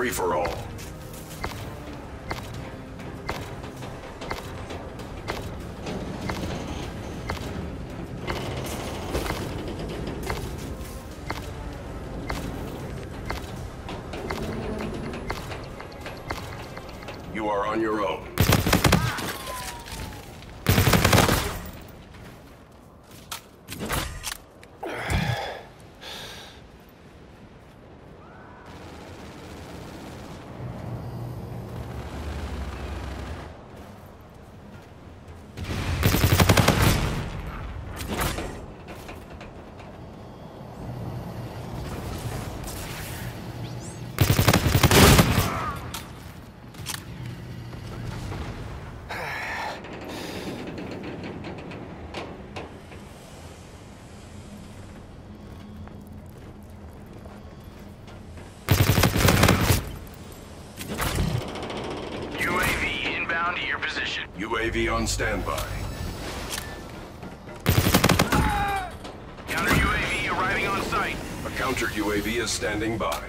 free-for-all. You are on your own. To your position. UAV on standby. Counter UAV arriving on site. A counter UAV is standing by.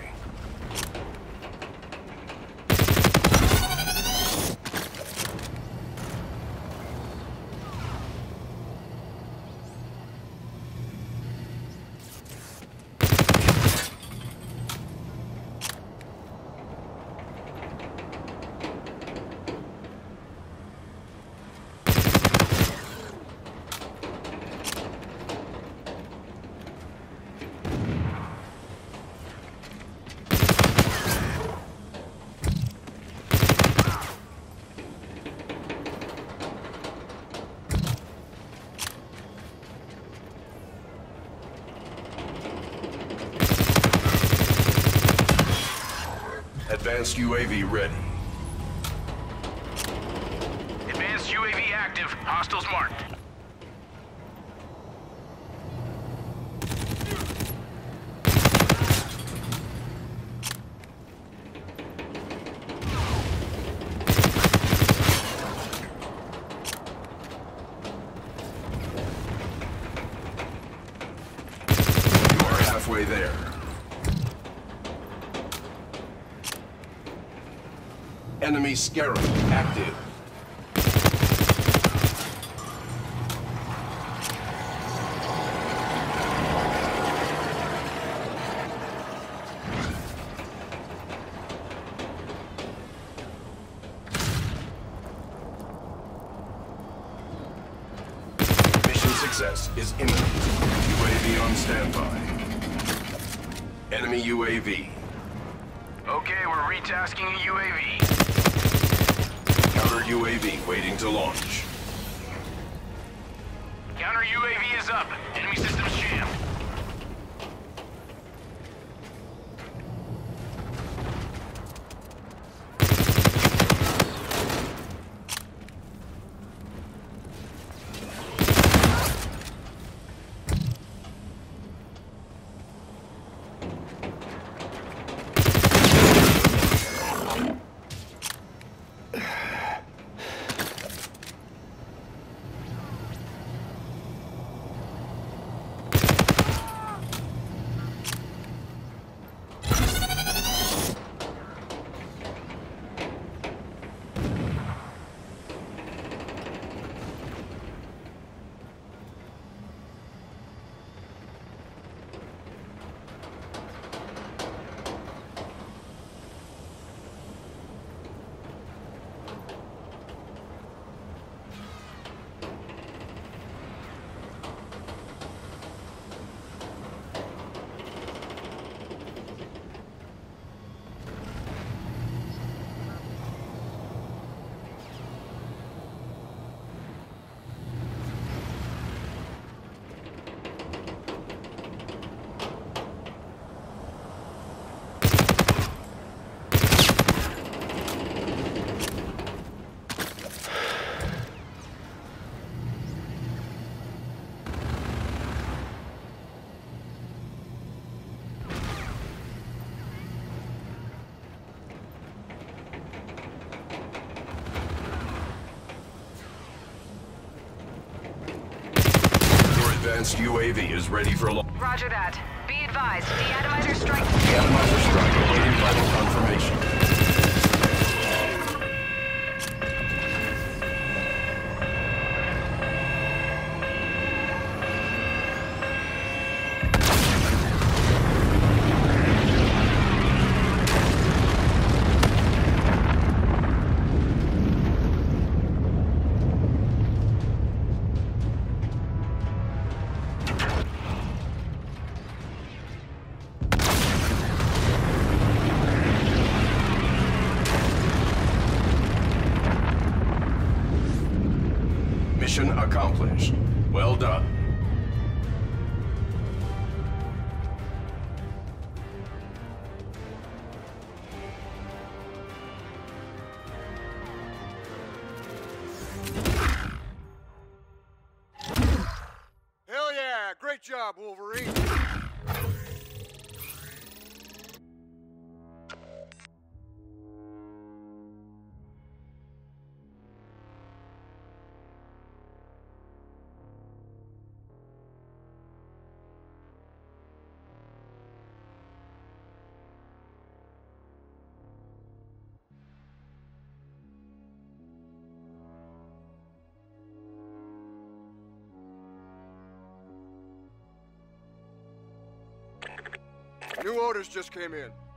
Advanced UAV ready. Advanced UAV active. Hostiles marked. You are halfway there. Enemy Scarab active. Mission success is imminent. UAV on standby. Enemy UAV. Okay, we're retasking a UAV. Counter UAV waiting to launch. Counter UAV is up. Enemy systems jammed. Advanced UAV is ready for launch. Roger that. Be advised, deatomizer strike. Atomizer strike awaiting final confirmation. Mission accomplished. Well done. Hell yeah! Great job, Wolverine! New orders just came in.